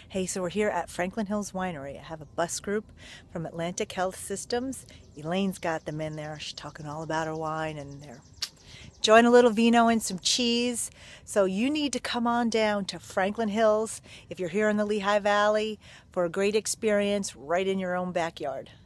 Hey, so we're here at Franklin Hills Winery. I have a bus group from Atlantic Health Systems. Elaine's got them in there. She's talking all about her wine, and they're enjoying a little vino and some cheese. So you need to come on down to Franklin Hills if you're here in the Lehigh Valley for a great experience right in your own backyard.